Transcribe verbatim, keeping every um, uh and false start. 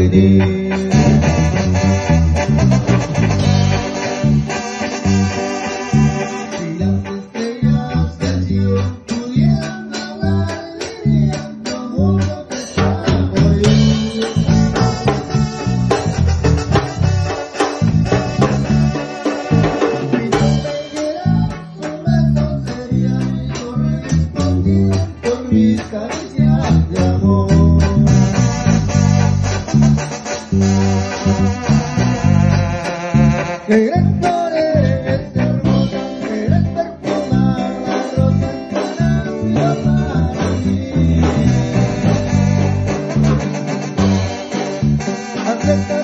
venir. Si las estrellas del cielo pudieran hablar, dirían como lo que estaba yo. Si yo te diera un beso sería mi correspondido por mis caricias de amor. Qué gran flor eres hermosa, qué gran perfumar la rosa encanando para mí. Acepta